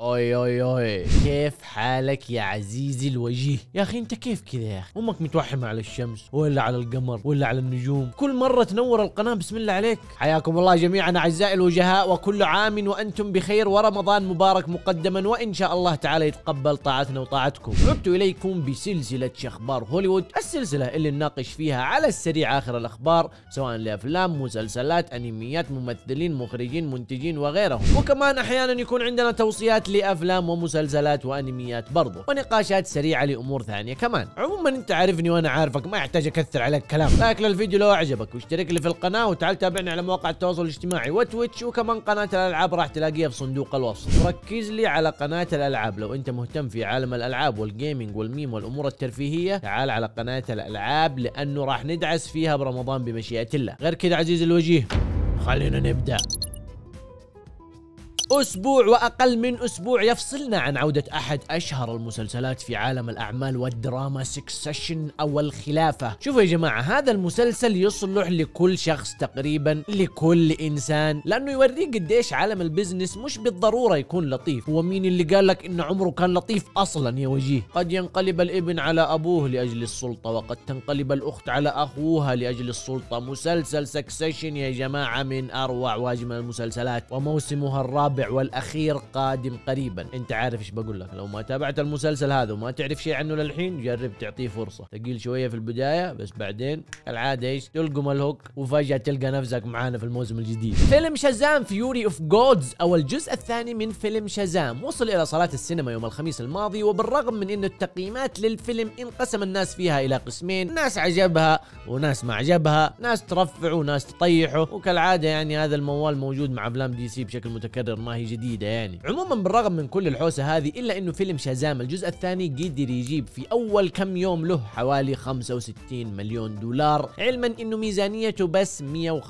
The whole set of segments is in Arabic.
اوي اوي اوي، كيف حالك يا عزيزي الوجيه؟ يا اخي انت كيف كذا يا اخي؟ امك متوحمه على الشمس ولا على القمر ولا على النجوم؟ كل مره تنور القناه بسم الله عليك. حياكم الله جميعا اعزائي الوجهاء، وكل عام وانتم بخير، ورمضان مبارك مقدما، وان شاء الله تعالى يتقبل طاعتنا وطاعتكم. عدت اليكم بسلسله شخبار هوليوود، السلسله اللي نناقش فيها على السريع اخر الاخبار، سواء لافلام، مسلسلات، انميات، ممثلين، مخرجين، منتجين وغيرهم، وكمان احيانا يكون عندنا توصيات لافلام ومسلسلات وانميات برضو، ونقاشات سريعه لامور ثانيه كمان. عموما انت عارفني وانا عارفك، ما يحتاج اكثر عليك كلام. لايك للفيديو لو اعجبك، واشترك لي في القناه، وتعال تابعني على مواقع التواصل الاجتماعي وتويتش، وكمان قناه الالعاب راح تلاقيها في صندوق الوصف. وركز لي على قناه الالعاب لو انت مهتم في عالم الالعاب والجيمنج والميم والامور الترفيهيه. تعال على قناه الالعاب لانه راح ندعس فيها برمضان بمشيئه الله. غير كذا عزيزي الوجيه، خلينا نبدا. أسبوع وأقل من أسبوع يفصلنا عن عودة أحد أشهر المسلسلات في عالم الأعمال والدراما، سكسيشن أو الخلافة. شوفوا يا جماعة، هذا المسلسل يصلح لكل شخص تقريبا، لكل إنسان، لأنه يوريك قديش عالم البزنس مش بالضرورة يكون لطيف. هو مين اللي قال لك إن عمره كان لطيف أصلا يا وجيه؟ قد ينقلب الابن على أبوه لأجل السلطة، وقد تنقلب الأخت على أخوها لأجل السلطة. مسلسل سكسيشن يا جماعة من أروع وأجمل المسلسلات، وموسمها الرابع والاخير قادم قريبا. انت عارف ايش بقول لك، لو ما تابعت المسلسل هذا وما تعرف شيء عنه للحين، جرب تعطيه فرصه. ثقيل شويه في البدايه، بس بعدين كالعاده ايش تلقم الهوك، وفجاه تلقى نفسك معانا في الموسم الجديد. فيلم شازام فيوري اوف جودز، او الجزء الثاني من فيلم شازام، وصل الى صالات السينما يوم الخميس الماضي. وبالرغم من انه التقييمات للفيلم انقسم الناس فيها الى قسمين، ناس عجبها وناس ما عجبها، ناس ترفعوا وناس تطيحوا، وكالعاده يعني هذا الموال موجود مع افلام دي سي بشكل متكرر، ما هي جديدة يعني. عموما بالرغم من كل الحوسة هذه، إلا إنه فيلم شازام الجزء الثاني قدر يجيب في أول كم يوم له حوالي 65 مليون دولار، علما إنه ميزانيته بس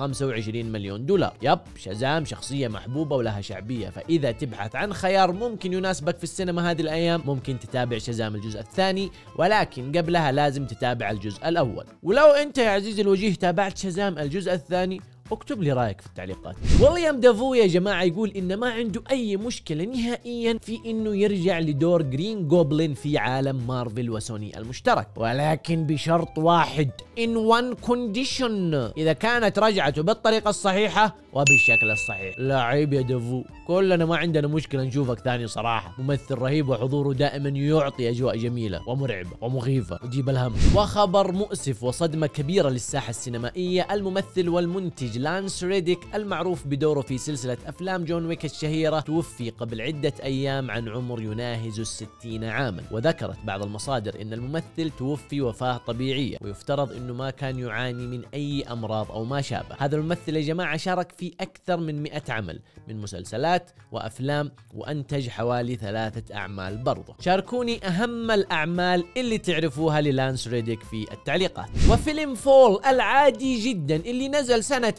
125 مليون دولار. يب، شازام شخصية محبوبة ولها شعبية، فإذا تبحث عن خيار ممكن يناسبك في السينما هذه الأيام، ممكن تتابع شازام الجزء الثاني، ولكن قبلها لازم تتابع الجزء الأول. ولو أنت يا عزيزي الوجيه تابعت شازام الجزء الثاني، اكتب لي رايك في التعليقات. ويليام دافو يا جماعه يقول ان ما عنده اي مشكله نهائيا في انه يرجع لدور جرين جوبلين في عالم مارفل وسوني المشترك، ولكن بشرط واحد، in one condition، اذا كانت رجعته بالطريقه الصحيحه وبالشكل الصحيح. لا عيب يا دافو، كلنا ما عندنا مشكله نشوفك ثاني صراحه، ممثل رهيب وحضوره دائما يعطي اجواء جميله ومرعبه ومخيفه وتجيب الهم. وخبر مؤسف وصدمه كبيره للساحه السينمائيه، الممثل والمنتج لانس ريديك المعروف بدوره في سلسلة أفلام جون ويك الشهيرة، توفي قبل عدة أيام عن عمر يناهز 60 عاما. وذكرت بعض المصادر أن الممثل توفي وفاة طبيعية، ويفترض أنه ما كان يعاني من أي أمراض أو ما شابه. هذا الممثل يا جماعة شارك في أكثر من 100 عمل من مسلسلات وأفلام، وأنتج حوالي 3 أعمال برضه. شاركوني أهم الأعمال اللي تعرفوها للانس ريديك في التعليقات. وفيلم فول العادي جدا اللي نزل سنة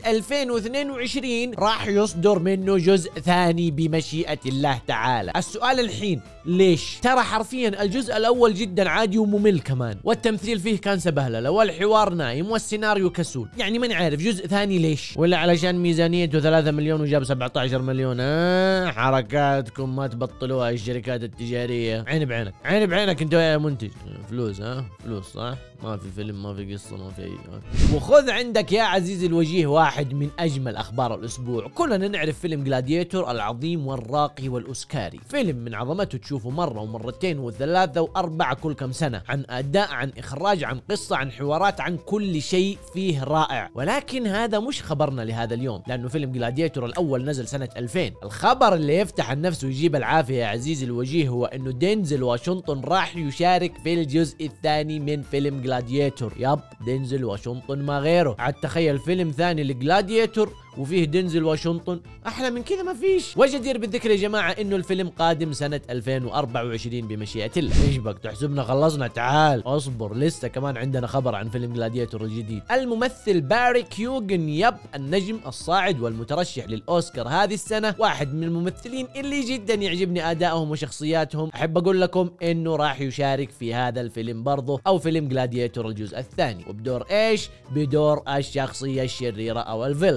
2022 راح يصدر منه جزء ثاني بمشيئة الله تعالى. السؤال الحين ليش؟ ترى حرفيا الجزء الأول جدا عادي وممل كمان، والتمثيل فيه كان سبهلله، والحوار نايم، والسيناريو كسول، يعني ماني عارف جزء ثاني ليش؟ ولا علشان ميزانيته 3 مليون وجاب 17 مليون؟ حركاتكم ما تبطلوها الشركات التجارية. عيني بعينك، عيني بعينك انت يا منتج، فلوس فلوس صح؟ ما في فيلم، ما في قصة، ما في أي. وخذ عندك يا عزيزي الوجيه واحد من أجمل أخبار الأسبوع. كلنا نعرف فيلم جلاديتور العظيم والراقي والأوسكاري، فيلم من عظمته تشوفه مرة ومرتين وثلاثة وأربعة كل كم سنة، عن أداء، عن إخراج، عن قصة، عن حوارات، عن كل شيء فيه رائع. ولكن هذا مش خبرنا لهذا اليوم، لأنه فيلم جلاديتور الأول نزل سنة 2000. الخبر اللي يفتح النفس ويجيب العافية يا عزيزي الوجيه هو إنه دينزل واشنطن راح يشارك في الجزء الثاني من فيلم جلاديتور. يب، دينزل واشنطن ما غيره. عاد تخيل فيلم ثاني لجلاديتور وفيه دينزل واشنطن، احلى من كذا ما فيش. وجدير بالذكر يا جماعه انه الفيلم قادم سنه 2024 بمشيئه الله. ايش بك تحسبنا خلصنا؟ تعال اصبر، لسه كمان عندنا خبر عن فيلم جلاديتور الجديد. الممثل باري كيوغن، يب النجم الصاعد والمترشح للاوسكار هذه السنه، واحد من الممثلين اللي جدا يعجبني ادائهم وشخصياتهم. احب اقول لكم انه راح يشارك في هذا الفيلم برضه، او فيلم جلاديتور الجزء الثاني، وبدور ايش؟ بدور الشخصيه الشريره او الفيلن. بس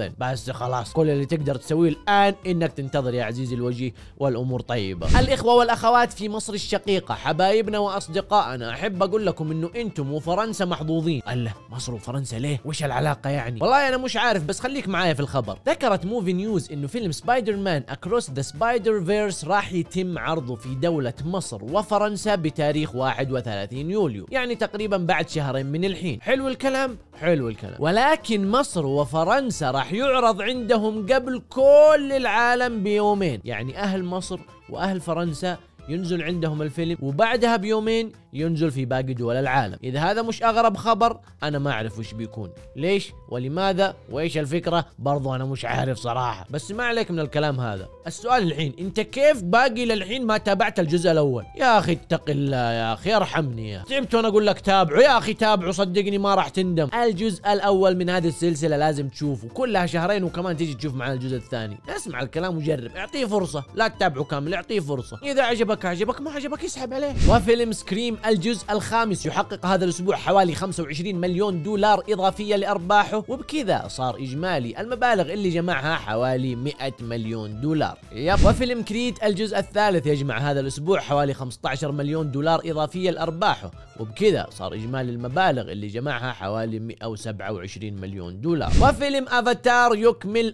بس خلاص كل اللي تقدر تسويه الآن إنك تنتظر يا عزيزي الوجيه والأمور طيبة. الإخوة والأخوات في مصر الشقيقة، حبايبنا وأصدقائنا، أحب أقول لكم إنه أنتم وفرنسا محظوظين. الله، مصر وفرنسا ليه؟ وش العلاقة يعني؟ والله أنا مش عارف، بس خليك معايا في الخبر. ذكرت موفي نيوز إنه فيلم سبايدر مان أكروس ذا سبايدر فيرس راح يتم عرضه في دولة مصر وفرنسا بتاريخ 31 يوليو، يعني تقريبا بعد شهرين من الحين. حلو الكلام؟ حلو الكلام. ولكن مصر وفرنسا راح يعرض عندهم قبل كل العالم بيومين، يعني أهل مصر وأهل فرنسا ينزل عندهم الفيلم وبعدها بيومين ينزل في باقي دول العالم. إذا هذا مش أغرب خبر أنا ما أعرف وش بيكون، ليش ولماذا وإيش الفكرة برضو أنا مش عارف صراحة. بس ما عليك من الكلام هذا. السؤال الحين، أنت كيف باقي للحين ما تابعت الجزء الأول؟ يا أخي اتق الله يا أخي، ارحمني يا تعبت وأنا أقول لك تابعوا يا أخي، تابعوا صدقني ما راح تندم. الجزء الأول من هذه السلسلة لازم تشوفه، كلها شهرين وكمان تيجي تشوف معنا الجزء الثاني. اسمع الكلام وجرب، اعطيه فرصة، لا تتابعه كامل، اعطيه فرصة. إذا عجبك ما عجبك اسحب عليه. وفيلم سكريم الجزء الخامس يحقق هذا الأسبوع حوالي 25 مليون دولار إضافية لأرباحه، وبكذا صار إجمالي المبالغ اللي جمعها حوالي 100 مليون دولار. وفيلم كريد الجزء الثالث يجمع هذا الأسبوع حوالي 15 مليون دولار إضافية لأرباحه، وبكذا صار إجمالي المبالغ اللي جمعها حوالي 127 مليون دولار. وفيلم أفاتار يكمل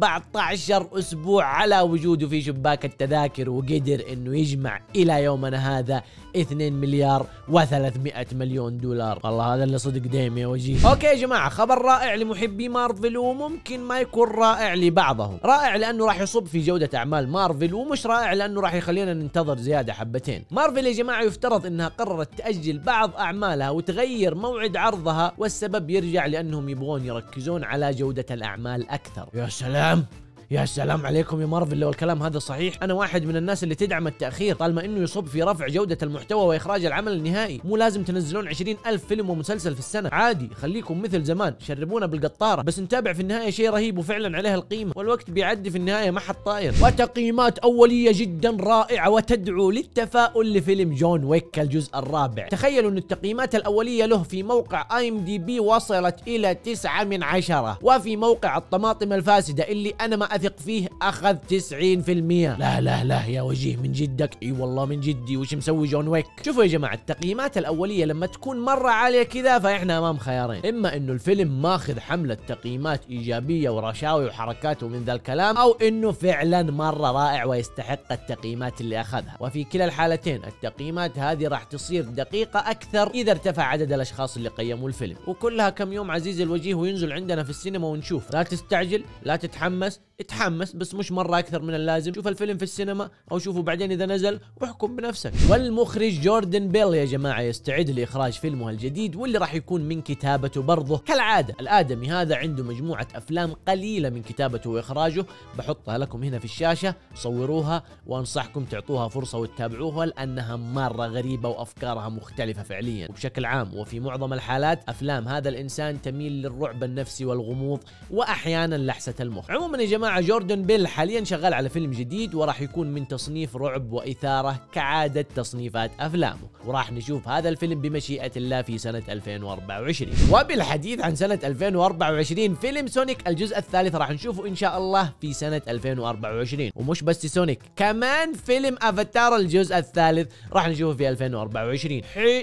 14 أسبوع على وجوده في شباك التذاكر، وقدر إنه يجمع إلى يومنا هذا 2 مليار و300 مليون دولار. والله هذا اللي صدق دايم يا وجيه. اوكي يا جماعة، خبر رائع لمحبي مارفل وممكن ما يكون رائع لبعضهم. رائع لأنه راح يصب في جودة أعمال مارفل، ومش رائع لأنه راح يخلينا ننتظر زيادة حبتين. مارفل يا جماعة يفترض إنها قررت تأجل بعض أعمالها وتغير موعد عرضها، والسبب يرجع لأنهم يبغون يركزون على جودة الأعمال أكثر. يا سلام يا سلام عليكم يا مارفل لو الكلام هذا صحيح. انا واحد من الناس اللي تدعم التأخير طالما انه يصب في رفع جودة المحتوى واخراج العمل النهائي. مو لازم تنزلون 20,000 فيلم ومسلسل في السنة، عادي خليكم مثل زمان، شربونا بالقطارة بس نتابع في النهاية شيء رهيب وفعلا عليه القيمة، والوقت بيعدي في النهاية ما حد طاير. وتقييمات أولية جدا رائعة وتدعو للتفاؤل لفيلم جون ويك الجزء الرابع. تخيلوا ان التقييمات الأولية له في موقع IMDb وصلت الى 9 من 10، وفي موقع الطماطم الفاسدة اللي انا ما اثق فيه اخذ 90%. لا لا لا يا وجيه من جدك، اي والله من جدي. وش مسوي جون ويك؟ شوفوا يا جماعه، التقييمات الاوليه لما تكون مره عاليه كذا فاحنا امام خيارين، اما انه الفيلم ماخذ حمله تقييمات ايجابيه ورشاوي وحركات ومن ذا الكلام، او انه فعلا مره رائع ويستحق التقييمات اللي اخذها. وفي كلا الحالتين التقييمات هذه راح تصير دقيقه اكثر اذا ارتفع عدد الاشخاص اللي قيموا الفيلم. وكلها كم يوم عزيزي الوجيه وينزل عندنا في السينما ونشوف. لا تستعجل، لا تتحمس، اتحمس بس مش مرة أكثر من اللازم. شوف الفيلم في السينما أو شوفه بعدين إذا نزل واحكم بنفسك. والمخرج جوردن بيل يا جماعة يستعد لإخراج فيلمه الجديد واللي راح يكون من كتابته برضه. كالعادة الآدمي هذا عنده مجموعة أفلام قليلة من كتابته وإخراجه، بحطها لكم هنا في الشاشة، صوروها وأنصحكم تعطوها فرصة وتتابعوها لأنها مرة غريبة وأفكارها مختلفة فعليا. وبشكل عام وفي معظم الحالات أفلام هذا الإنسان تميل للرعب النفسي والغموض وأحيانا لحسة المخ. عموما يا جماعة جوردن بيل حاليا شغال على فيلم جديد وراح يكون من تصنيف رعب وإثارة كعادة تصنيفات أفلامه، وراح نشوف هذا الفيلم بمشيئة الله في سنة 2024. وبالحديث عن سنة 2024 فيلم سونيك الجزء الثالث راح نشوفه إن شاء الله في سنة 2024. ومش بس سونيك، كمان فيلم أفاتار الجزء الثالث راح نشوفه في 2024.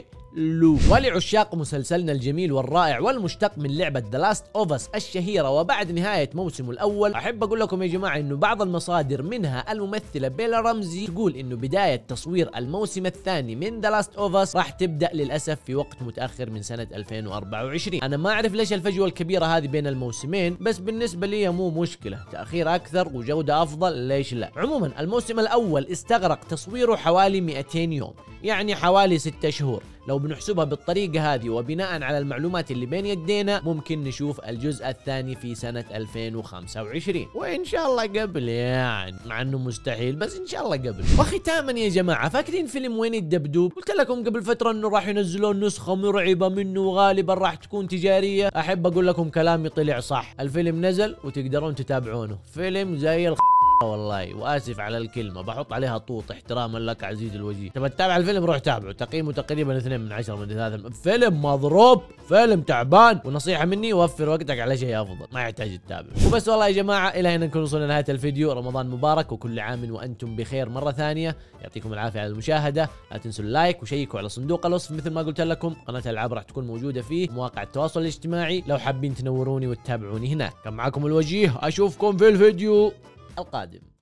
ولعشاق مسلسلنا الجميل والرائع والمشتق من لعبة The Last of Us الشهيرة وبعد نهاية موسمه الأول، أحب أقول لكم يا جماعة إنه بعض المصادر منها الممثلة بيلا رمزي تقول إنه بداية تصوير الموسم الثاني من The Last of Us راح تبدأ للأسف في وقت متأخر من سنة 2024. أنا ما أعرف ليش الفجوة الكبيرة هذه بين الموسمين، بس بالنسبة لي مو مشكلة، تأخير أكثر وجودة أفضل ليش لا. عموما الموسم الأول استغرق تصويره حوالي 200 يوم، يعني حوالي 6 شهور. لو بنحسبها بالطريقة هذه وبناء على المعلومات اللي بين يدينا ممكن نشوف الجزء الثاني في سنة 2025، وإن شاء الله قبل يعني، مع أنه مستحيل بس إن شاء الله قبل. وختاما يا جماعة، فاكرين فيلم وين الدبدوب؟ قلت لكم قبل فترة أنه راح ينزلون نسخة مرعبة منه وغالبا راح تكون تجارية. أحب أقول لكم كلامي طلع صح، الفيلم نزل وتقدرون تتابعونه، فيلم زي والله واسف على الكلمه، بحط عليها طوط احتراما لك عزيزي الوجيه. تبى تتابع الفيلم روح تابعه، تقييمه تقريبا 2 من 10 من هذا فيلم مضروب، فيلم تعبان، ونصيحه مني وفر وقتك على شيء افضل، ما يحتاج تتابع. وبس والله يا جماعه، الى هنا نكون وصلنا لنهايه الفيديو. رمضان مبارك وكل عام وانتم بخير مره ثانيه، يعطيكم العافيه على المشاهده. لا تنسوا اللايك وشيكوا على صندوق الوصف مثل ما قلت لكم، قناه الالعاب راح تكون موجوده فيه، مواقع التواصل الاجتماعي لو حابين تنوروني وتتابعوني هناك. كان معكم الوجيه، اشوفكم في الفيديو القادم.